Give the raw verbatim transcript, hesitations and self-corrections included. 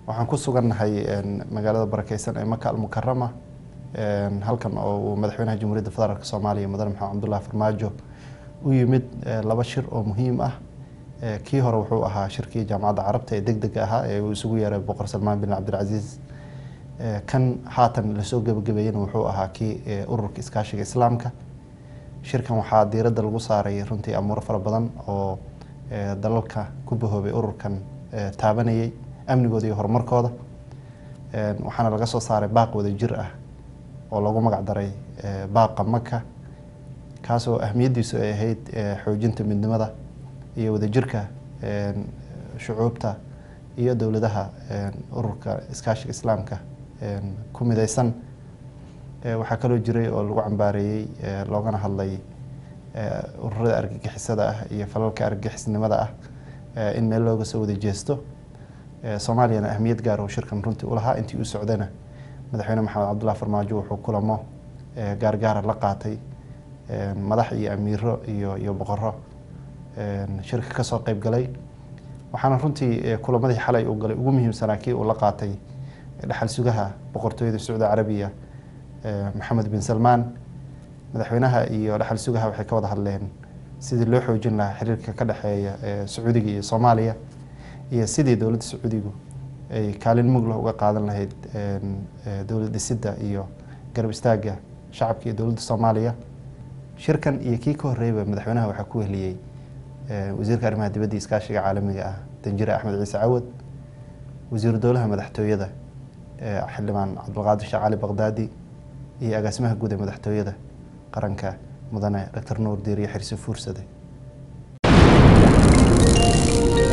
waxaan ku sugannahay magaalada barakeysan ee Maka al-Mukarrama halkan oo madaxweynaha Jamhuuriyadda Federaalka Soomaaliya Mudane Maxamed Cabdullaahi Farmaajo u yimid laba shir oo muhiim ah. kii hore wuxuu ahaa shirkii Jaamacadda Carabta ee degdega ahaa ee uu isugu yeeray Boqor Salmaan bin Cabdilcaziz. kan haatan la soo gabagabeeyayna wuxuu ahaa kii ururka iskaashiga Islaamka. shirkan waxaa diiradda lagu saaray runtii amuuro fara badan oo dalalka ku bahoobay ururkan taabanayay amnigooda iyo horumarkooda. waxaana laga soo saaray baaq wada jir ah oo lagu magac daray baaqa Maka, kaasoo ahmiyadiisu ay ahayd xoojinta midnimada iyo wadajirka shucuubta iyo dowladaha ururka iskaashiga Islaamka ku midaysan. waxaa kaloo jiray oo lagu cambaareeyay loogana hadlay ururada argagixisada ah iyo falalka argagixisnimada ah in meel looga soo wada jeesto. Soomaaliyana ahmiyad gaar oo shirkan runtii u lahaa intii uu socdayna madaxweyne Maxamed Cabdullaahi Farmaajo wuxuu kulamo gaargaar la qaatay madax iyo amiiro iyo iyo boqorro shirka ka soo qayb galay. waxaana runtii kulamadii xalay uu galay ugu muhiimsanaa kii uu la qaatay dhaxal sugaha boqortooyada Sacuudi Carabiya Maxamed bin Salmaan. madaxweynaha iyo dhaxal sugaha waxay ka wada hadleen sidii loo xoojin lahaa xiriirka ka dhexeeya Sacuudiga iyo Soomaaliya iyo sidii dowladda Sacuudigu ay kaalin mug leh uga qaadan lahayd dowlad dhisidda iyo garab istaagga shacabka iyo dowladda Soomaaliya. shirkan iyo kii ka horreeyay madaxweynaha waxaa ku heliyay wasiirka arrimaha dibadda iyo iskaashiga caalamiga ah Danjire Axmed Ciise Cawad, wasiiru dowlaha madaxtooyada xildhibaan Cabdulqaadir Sheekh Cali Baqdaadi iyo agaasimaha guud ee madaxtooyada qaranka Mudane Doctor Nuur Diiriye Xirsi Fuursade.